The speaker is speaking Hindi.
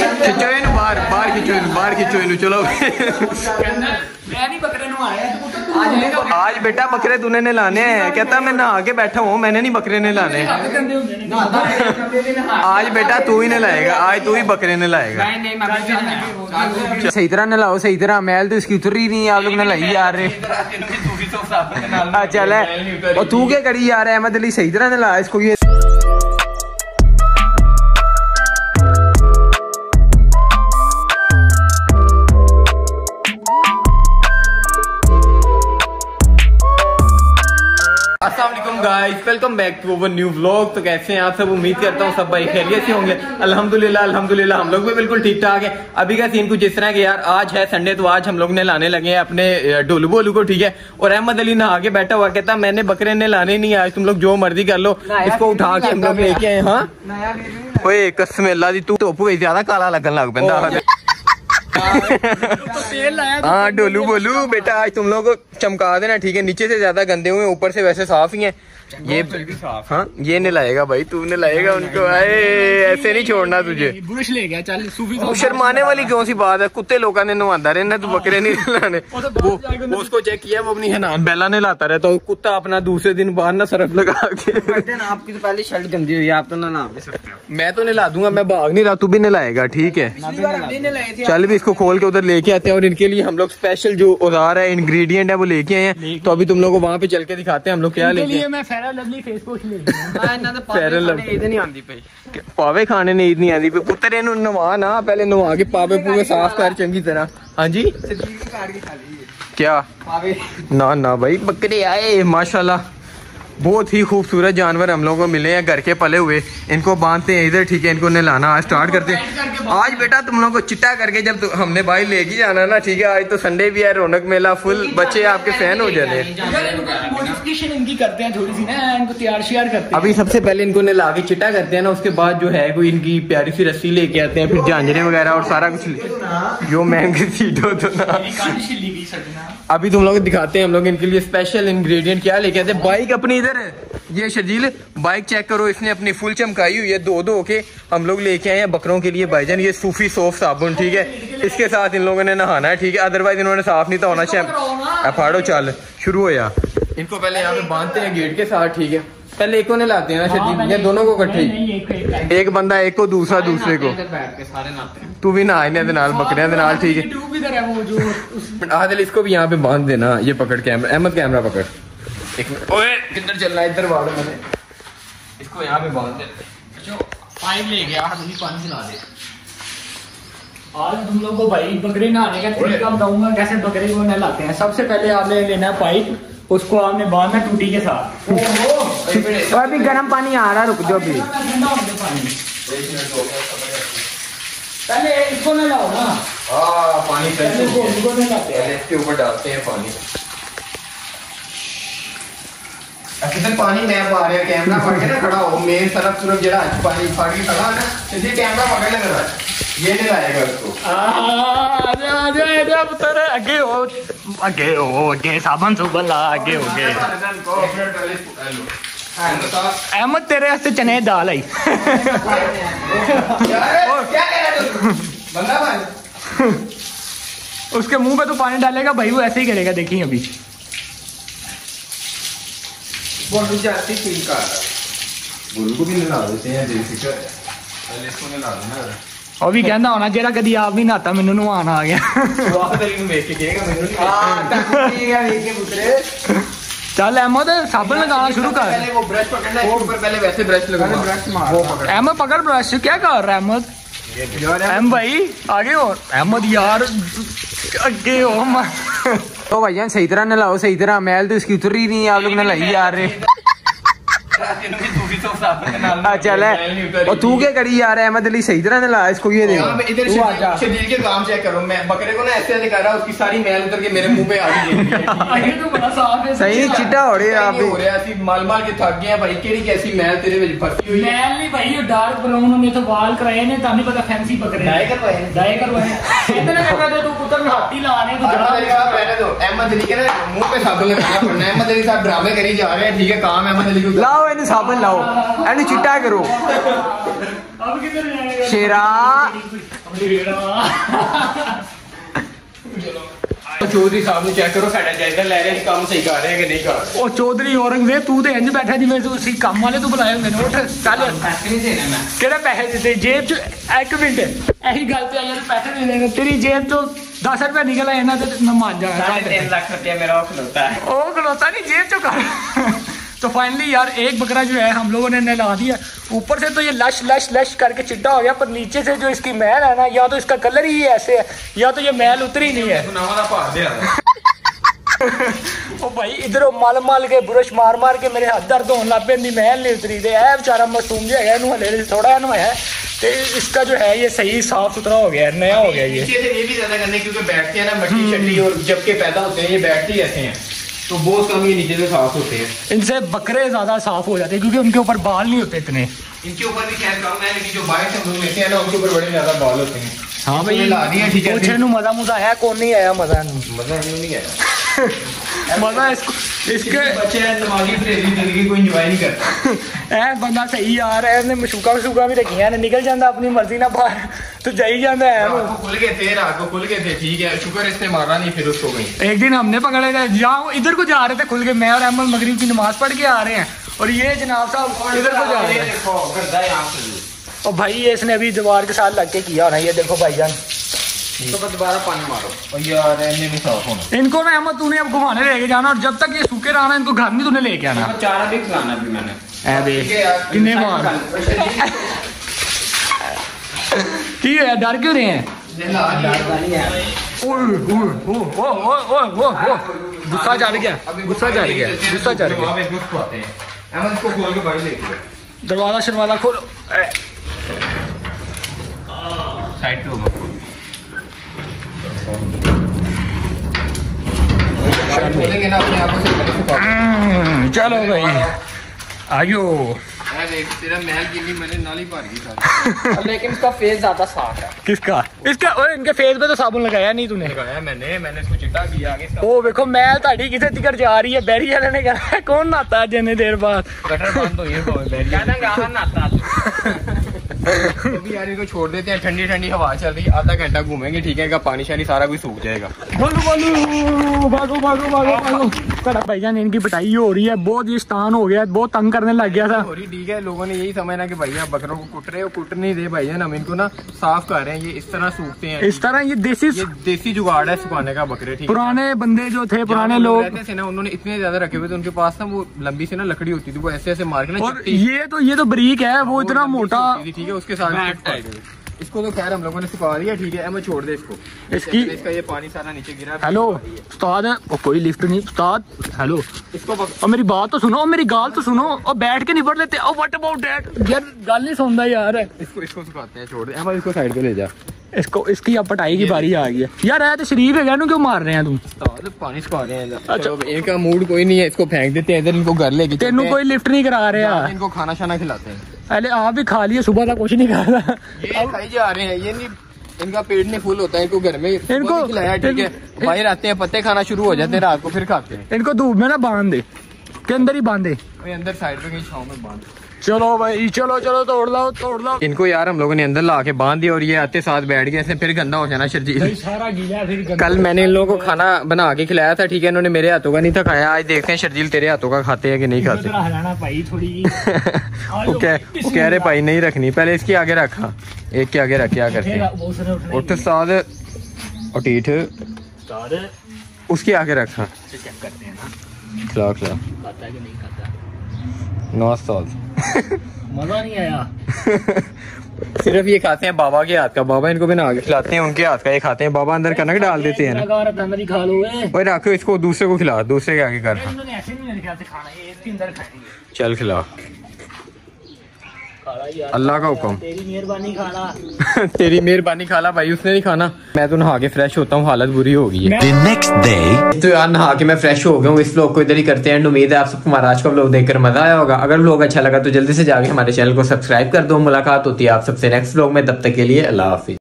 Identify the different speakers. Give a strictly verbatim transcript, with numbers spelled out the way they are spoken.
Speaker 1: खिंचो इनू बाहर बाहर खिंचो इनू बाहर खिंचो इनू चलो। आज बेटा बकरे तूने नहलाने हैं। कहता मैं नहा के बैठा हूँ, मैंने नहीं बकरे नहलाने। आज बेटा तू ही नहलाएगा, आज तू ही बकरे नहलाएगा। सही तरह नहलाओ, सही तरह। मैल तो इसकी उतर ही नहीं है, आप लोग नहलाई जा रहे। चल और तू क्या करी जा रहा है अहमद अली? सही तरह नहला इसको। ये अस्सलामुअलैकुम guys, welcome back to our new vlog. तो कैसे हैं आप सब? उम्मीद करता हूँ सब भाई खैरियत से होंगे। अल्हम्दुलिल्लाह अल्हम्दुलिल्लाह हम लोग भी बिल्कुल ठीक ठाक है। अभी का सीन कुछ इस तरह के यार, आज है संडे तो आज हम लोग ने लाने लगे हैं अपने डोलू बोलू को, ठीक है। और अहमद अली नहा के बैठा हुआ, कहता मैंने बकरे ने लाने नहीं, आज तुम लोग जो मर्जी कर लो। इसको उठा के हम लोग लेके आए। हाँ ओए कसम अल्लाह दी, तू धुप हुई ज्यादा काला लगन लग पैंदा। हाँ डोलू बोलू बेटा आज तुम लोग चमका देना, ठीक है। नीचे से ज्यादा गंदे हुए, ऊपर से वैसे साफ ही हैं। ये हाँ ये नहलाएगा भाई, तू नहलाएगा उनको। आए ऐसे नहीं छोड़ना तुझे। बुरश ले गया चल। शर्माने वाली कौन सी बात है? कुत्ते लोगों ने नहवाता रहना, तू बकरे नहीं नहलाने। वो उसको चेक किया, वो अपनी हनान बेला नहलाता रहता है। कुत्ता अपना दूसरे दिन बाहर ना सरफ लगा के।
Speaker 2: आपकी तो पहले शर्ट गंदी हुई है, आप तो ना नहा सकते हो।
Speaker 1: मैं तो नहला दूंगा, मैं भाग नहीं रहा, तू भी नहलाएगा, ठीक है। चल भी इसको खोल के उधर लेके आते हैं। और इनके लिए हम लोग स्पेशल जो औजार है, इंग्रेडिएंट है, वो लेके आए हैं। तो अभी तुम लोग को वहाँ पे चल के दिखाते हैं हम लोग क्या लेके। पावे खाने ने ईद नहीं आती। पुत्र इन्हू नवा ना, पहले नवा के पावे पूरे साफ कर चंगी तरह। हाँ जी क्या ना ना भाई बकरे आए माशाल्लाह, बहुत ही खूबसूरत जानवर हम लोगों को मिले हैं, घर के पले हुए। इनको बांधते हैं इधर, ठीक है। इनको नहलाना आज स्टार्ट करते हैं। आज बेटा तुम लोगों को चिट्टा करके जब हमने भाई लेके जाना ना, ठीक है। आज तो संडे भी है, रौनक मेला फुल, बच्चे आपके फैन हो जाते हैं।
Speaker 2: इनकी करते हैं थोड़ी सी ना, इनको तैयार श्यार करते हैं।
Speaker 1: अभी सबसे पहले इनको नहला के चिट्टा करते हैं ना, उसके बाद जो है कोई इनकी प्यारी सी रस्सी लेके आते हैं, फिर झांझरे वगैरह और सारा कुछ जो महंगी चीज हो तो ना। अभी तुम लोग दिखाते हैं हम लोग इनके लिए स्पेशल इंग्रेडिएंट क्या लेके आते हैं। बाइक अपनी इधर है, ये शर्जील बाइक चेक करो, इसने अपनी फुल चमकाई हुई है। दो दो के हम लोग लेके आए हैं बकरों के लिए भाईजान, ये सूफी सोफ साबुन, ठीक है। इसके साथ इन लोगों ने नहाना है, ठीक है। अदरवाइज इन्होंने साफ नहीं तो होना। शैम्पू फाड़ो, चल शुरू हो या। इनको पहले यहाँ पे बांधते हैं गेट के साथ, ठीक है। पहले एक को नहलाते हैं ना शर्जील, या दोनों को इकट्ठे? एक बंदा एक को, दूसरा दूसरे को। तू भी नहा बकरियां दे नाल, ठीक है। आदिल इसको भी यहाँ पे बांध देना, ये पकड़ कैमरा। अहमद कैमरा पकड़ एक मिनट। ओए किधर चल रहा है? इधर वाड़ो मैंने इसको यहाँ पे बांध दे।
Speaker 2: पाइप ले गया, पानी चला दे। आज तुम लोग को भाई बकरे नहाने का तरीका बताऊंगा, कैसे बकरे को नहलाते हैं। सबसे पहले आपने लेना है पाइप, उसको आपने बांधना टूटी के साथ। तो अभी गर्म पानी आ रहा, रुक जाओ अभी। पहले इसको नहलाओ ना।
Speaker 1: हाँ पानी पहले इसके ऊपर डालते हैं पानी। किधर पानी मैं पा रहा, कैमरा पकड़ के ना खड़ा हो। मेन सरफ सुरफ जरा पानी पकड़ के खड़ा है ना, सीधे कैमरा पकड़ लेना, ये नहीं लाएगा उसको। आजा आजा आजा पुत्र, आगे हो आगे हो, आगे साबन सुबन ला, आगे हो गए।
Speaker 2: अहमद तेरे वास्ते चने दाल आई।
Speaker 1: क्या कह रहा है बंदा भाई?
Speaker 2: उसके मुंह पे तो पानी डालेगा भाई, वो ऐसे ही करेगा, देखिए अभी।
Speaker 1: बोलू जाती फील कर रहा है, बोलू को भी नहला देते हैं, बेफिक्र है। पहले इसको नहला देना।
Speaker 2: और भी कहना होना जेड़ा कदी आप नहीं नहाता, मैनू नहाना आ गया।
Speaker 1: वाह तेरी ਨੂੰ ਵੇਖ ਕੇ ਕਹੇਗਾ ਮੈਨੂੰ नहीं। हां ठीक है ਵੇਖ के पुत्रे।
Speaker 2: चल अहमद साबुन लगाना शुरू कर।
Speaker 1: पहले वो ब्रश पकड़ना है ऊपर, पहले वैसे ब्रश लगाना, ब्रश मार वो पकड़।
Speaker 2: अहमद पकड़ ब्रश, क्या कर रहा है अहमद? अहमद भाई आगे हो। अहमद यार आगे हो।
Speaker 1: तो भाईजान सही तरह नहलाओ, सही तरह। मैल तो इसकी उतर ही नहीं है, आप लोग नहलाई जा रहे। चल और तू क्या करी जा रहा है अहमद अली? सही तरह नहला इसको। ये देखो
Speaker 3: इधर शरीर के काम चेक करो। मैं बकरे को ना ऐसे ऐसे कर रहा हूँ, उसकी सारी मैल उतर के मेरे मुंह पे आ गई।
Speaker 1: सही चिट्टा हो रही है आप भी।
Speaker 3: माल माल के थक गए भाई। केड़ी कैसी मैल तेरे विच फसी हुई है?
Speaker 2: मैल नहीं भाई, ये डार्क ब्राउन ने तो वाल कराए ने, तानी पता फैंसी बकरे डाई करवाए डाई करवाए। इतना करवा दे तू पुत्र, हाथी लाने तो जरा
Speaker 3: रहने दो। अहमद अली के ना मुंह पे साबुन लगाना पड़ना है। अहमद अली साहब ड्रामे करी जा रहे हैं, ठीक है। काम अहमद अली को
Speaker 1: लाओ, इन्हें साबुन लाओ, एनु चिट्टा करो।
Speaker 2: अब किधर जाएगा
Speaker 1: शेरा। चौधरी साहब ने चेक करो साडा जायजा ले रहे हैं, काम सही कर रहे हैं कि नहीं कर रहे।
Speaker 2: ओ चौधरी औरंगजेब तू तो इंज बैठा जिवें तू सी काम वाले तू बुलाए होंगे उठ चल
Speaker 3: पैसे नहीं देने मैं।
Speaker 2: ਕਿਹੜੇ ਪੈਸੇ ਦਿੱਤੇ ਜੇਬ ਚ ਇੱਕ ਮਿੰਟ ਇਹੀ ਗੱਲ ਤੇ ਆਇਆ ਪੈਸੇ ਨਹੀਂ ਦੇਣੇ ਤੇਰੀ ਜੇਬ ਤੋਂ दस रुपए निकल आए ना तो मैं मान जाऊंगा।
Speaker 3: तीन लाख रुपया मेरा वो खिलौता है।
Speaker 2: ओ खिलौता नहीं जेब चो कर। तो फाइनली यार एक बकरा जो है हम लोगों ने नहला दिया। ऊपर से तो ये लश लश लश करके चिट्टा हो गया, पर नीचे से जो इसकी मैल है ना, या तो इसका कलर ही ऐसे है या तो ये मैल उतरी नहीं है। ओ भाई इधर मल मल के बुरश मार मार के मेरे हाथ दर्द होने लग पे, मैल नहीं उतरी दे है बेचारा मासूम जो है हले थोड़ा नवाया है, तो इसका जो है ये सही साफ सुथरा हो गया, नया हो गया। ये
Speaker 3: ये भी ज्यादा करने क्योंकि बैठते हैं ना मट्टी शट्टी, और जब के पैदा होते हैं ये बैठते ही ऐसे हैं, तो बहुत कम ये नीचे से साफ होते हैं।
Speaker 2: इनसे बकरे ज्यादा साफ हो जाते हैं क्योंकि उनके ऊपर बाल नहीं होते इतने।
Speaker 3: इनके ऊपर भी खैर कम है, लेकिन जो बाहर से हम लोग लेते हैं ना उनके ऊपर बड़े ज्यादा बाल होते हैं।
Speaker 2: हाँ भाई
Speaker 3: ला दिया ठीक है।
Speaker 2: पूछने मजा मुजा है कौन नहीं आया मजा
Speaker 3: मजा नहीं आया
Speaker 2: मजा इसको इसके
Speaker 3: बच्चे दिमागी जिंदगी को एंजॉय नहीं करता।
Speaker 2: ऐ बंदा सही यार है, इसने मशूका मशूका भी रखी है, निकल जाता अपनी मर्जी ना बाहर तो जाई जाता है।
Speaker 3: रात को खुल गए थे, रात को खुल गए थे, ठीक है शुक्र इसने मारा नहीं फिर उसको गई।
Speaker 2: एक दिन हमने पकड़े थे, जाओ इधर को जा रहे थे खुल के, मैं और अहमद मगरिब की नमाज पढ़ के आ रहे हैं और ये जनाब साहब इधर को जा रहे हैं। और भाई ये इसने अभी दीवार के साथ लग के किया होना, ये देखो भाईजान।
Speaker 3: तो दोबारा पानी मारो और यार इन्हें नहीं साफ होना।
Speaker 2: इनको ना अहमद तूने अब घुमाने लेके जाना, और जब तक ये सूखे रहना इनको घर में तूने लेके आना।
Speaker 3: चारा भी खिलाना भी मैंने
Speaker 2: किन्ने मार ठीक है, डर क्यों रहे हैं? गुस्सा चढ़ गया, गुस्सा चढ़ गया, गुस्सा चढ़ गया। दरवाजा शरवाजा खोलो,
Speaker 3: साइड पे
Speaker 2: चलो भाई आयो।
Speaker 3: तेरा महल गिनी मैंने नाली भर गई
Speaker 2: लेकिन इसका फेस ज्यादा साफ है। किसका? इसका ओए इनके फेस पे तो साबुन लगाया नहीं तूने?
Speaker 3: लगाया मैंने मैंने इसको चिट्टा किया आगे।
Speaker 2: ओ देखो मैल ताड़ी किसे तिकर जा रही है, बैरी वाले ने कहा कौन नहाता है जितने देर बाद?
Speaker 3: गटर बंद हो ये बैरी कहना गाना नहाता अभी यार इनको छोड़ देते हैं, ठंडी ठंडी हवा चल रही है, आधा घंटा घूमेंगे ठीक है, पानी शानी सारा कुछ सूख जाएगा।
Speaker 2: बोलो बोलो भागो भागो भागो भागो। भाईजान इनकी पिटाई हो रही है, बहुत ये स्थान हो गया, बहुत तंग करने लग गया था।
Speaker 3: हो रही ठीक है, लोगों ने यही समझना कि भैया बकरों को कुट रहे हो, कुट नहीं दे भाईजान, हम इनको ना साफ कर रहे हैं, ये इस तरह सूखते हैं।
Speaker 2: इस तरह ये देसी
Speaker 3: ये देसी जुगाड़ है सुखाने का बकरे। ठीक
Speaker 2: पुराने बंदे जो थे, पुराने लोग
Speaker 3: रहते थे ना, उन्होंने इतने ज्यादा रखे हुए थे, उनके पास ना वो लंबी सी ना लकड़ी होती थी, वो ऐसे ऐसे मार के ना,
Speaker 2: और ये तो ये तो बरीक है, वो इतना मोटा
Speaker 3: ठीक है, उसके साथ इसको तो खैर हम लोगों ने सुखा दिया ठीक है, मैं छोड़ दे इसको।
Speaker 2: इसकी
Speaker 3: इसका ये पानी सारा नीचे गिरा।
Speaker 2: हेलो उस्ताद है और कोई लिफ्ट नहीं उस्ताद। हेलो
Speaker 3: इसको
Speaker 2: और मेरी बात तो सुनो, मेरी गाल तो सुनो, और बैठ के निपट लेते। और व्हाट अबाउट दैट यार, गाल नहीं सुनता यार।
Speaker 3: इसको इसको सुखाते हैं, छोड़ दे हम इसको साइड पे ले जा।
Speaker 2: इसको इसकी अब पटाई की बारी आ गई है यार। है तो शरीफ है, क्यों मार रहे हैं तुम?
Speaker 3: पानी सुखा रहे हैं। अच्छा इनका मूड कोई नहीं है, इसको फेंक देते हैं इधर, इनको घर लेके
Speaker 2: तेनू कोई लिफ्ट नहीं करा रहे हैं,
Speaker 3: इनको खाना शाना खिलाते हैं।
Speaker 2: पहले आप भी खा लिए, सुबह तक कुछ नहीं खा रहा,
Speaker 3: ये खाई जा रहे हैं, ये नहीं इनका पेट नहीं फुल होता है, इनको घर में इनको खिलाया ठीक है, बाहर आते हैं पत्ते खाना शुरू हो जाते हैं, रात को फिर खाते हैं।
Speaker 2: इनको धूप में ना बांध दे, के अंदर ही बांधे,
Speaker 3: अंदर साइड पे कहीं छांव में बांध।
Speaker 2: चलो भाई चलो चलो तोड़ लो तोड़ लो।
Speaker 3: इनको यार हम लोगों ने अंदर ला के बांध दिया और ये आते साथ बैठ गए, ऐसे फिर गंदा हो जाना शर्जील।
Speaker 2: सारा गीला फिर
Speaker 3: कल मैंने इन लोगों को खाना बना के खिलाया था ठीक है, इन्होंने मेरे हाथों का नहीं था खाया, आज देखते हैं शर्जील तेरे हाथों का खाते हैं कि नहीं खाते।
Speaker 2: भाई थोड़ी
Speaker 3: वो कह रहे भाई नहीं रखनी, पहले इसके आगे रखा, एक के आगे रख, क्या करते हैं उठ साद और टीठ उसके आगे रखा, खिला खिला नौ
Speaker 2: मजा नहीं आया।
Speaker 3: सिर्फ ये खाते हैं बाबा के हाथ का, बाबा इनको भी ना खिलाते हैं, उनके हाथ का ये खाते हैं, बाबा अंदर कनक डाल देते हैं ना।
Speaker 2: खा लो
Speaker 3: भाई रखो इसको, दूसरे को खिला, दूसरे के आगे कर। चल खिला, अल्लाह का हुक्म।
Speaker 2: तेरी मेहरबानी खाना
Speaker 3: तेरी मेहरबानी खाला भाई, उसने नहीं खाना। मैं तो नहा के फ्रेश होता हूँ, हालत बुरी हो गई है। तो यार नहा के मैं फ्रेश हो गया हूँ, इस व्लॉग को इधर ही करते हैं। उम्मीद है आप सबको हमारा आज का व्लॉग देखकर मजा आया होगा। अगर व्लॉग अच्छा लगा तो जल्दी से जाके हमारे चैनल को सब्सक्राइब कर दो। मुलाकात होती है आप सबसे नेक्स्ट व्लॉग में, तब तक के लिए अल्लाह हाफिज।